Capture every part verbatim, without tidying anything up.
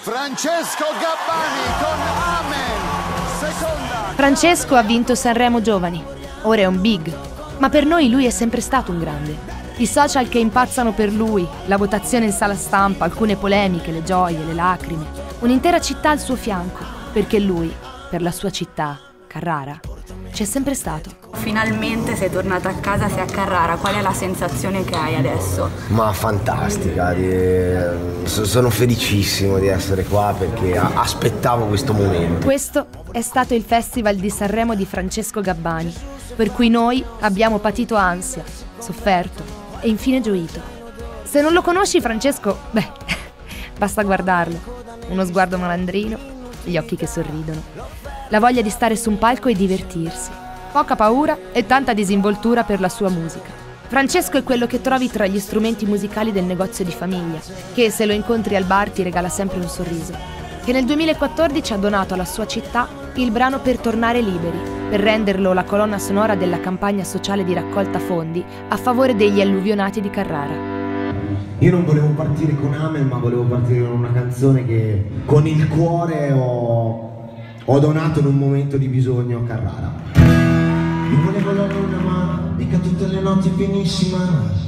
Francesco Gabbani con Amen, seconda. Francesco ha vinto Sanremo Giovani, ora è un big, ma per noi lui è sempre stato un grande. I social che impazzano per lui, la votazione in sala stampa, alcune polemiche, le gioie, le lacrime, un'intera città al suo fianco, perché lui, per la sua città, Carrara, c'è sempre stato. Finalmente sei tornata a casa, sei a Carrara, qual è la sensazione che hai adesso? Ma fantastica, sono felicissimo di essere qua perché aspettavo questo momento. Questo è stato il Festival di Sanremo di Francesco Gabbani, per cui noi abbiamo patito ansia, sofferto e infine gioito. Se non lo conosci Francesco, beh, basta guardarlo, uno sguardo malandrino, gli occhi che sorridono, la voglia di stare su un palco e divertirsi, poca paura e tanta disinvoltura per la sua musica. Francesco è quello che trovi tra gli strumenti musicali del negozio di famiglia, che se lo incontri al bar ti regala sempre un sorriso, che nel duemilaquattordici ha donato alla sua città il brano Per tornare liberi, per renderlo la colonna sonora della campagna sociale di raccolta fondi a favore degli alluvionati di Carrara. Io non volevo partire con Amen, ma volevo partire con una canzone che con il cuore ho, ho donato in un momento di bisogno a Carrara. Io volevo la luna, ma mica tutte le notti pienissima.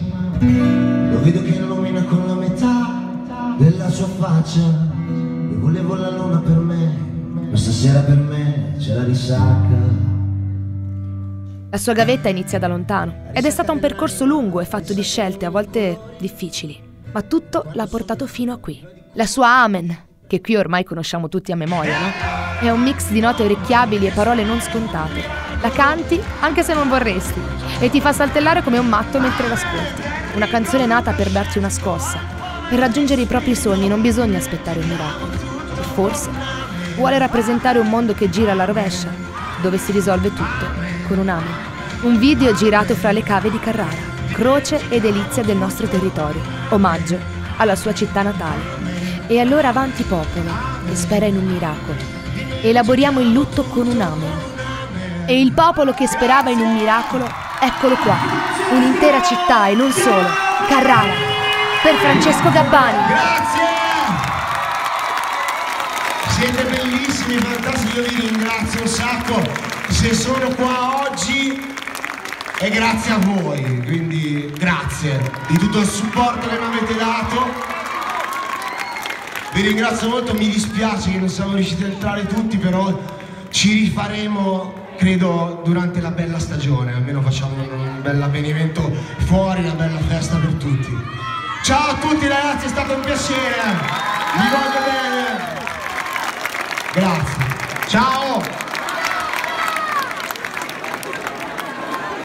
Lo vedo che non mena con la metà della sua faccia. Io volevo la luna per me, ma stasera per me c'è la risacca. La sua gavetta inizia da lontano ed è stato un percorso lungo e fatto di scelte a volte difficili, ma tutto l'ha portato fino a qui. La sua Amen, che qui ormai conosciamo tutti a memoria, no? È un mix di note orecchiabili e parole non scontate. La canti anche se non vorresti e ti fa saltellare come un matto mentre l'ascolti. Una canzone nata per darti una scossa. Per raggiungere i propri sogni non bisogna aspettare un miracolo. E forse vuole rappresentare un mondo che gira alla rovescia, dove si risolve tutto con un Amen. Un video girato fra le cave di Carrara, croce e delizia del nostro territorio, omaggio alla sua città natale. E allora avanti popolo, che spera in un miracolo. Elaboriamo il lutto con un Amen. E il popolo che sperava in un miracolo, eccolo qua, un'intera città e non solo, Carrara, per Francesco Gabbani. Grazie! Siete bellissimi, fantastici, io vi ringrazio un sacco. Se sono qua oggi è grazie a voi, quindi grazie di tutto il supporto che mi avete dato. Vi ringrazio molto, mi dispiace che non siamo riusciti a entrare tutti, però ci rifaremo, credo, durante la bella stagione, almeno facciamo un bel avvenimento fuori, una bella festa per tutti. Ciao a tutti ragazzi, è stato un piacere, vi voglio bene. Grazie, ciao!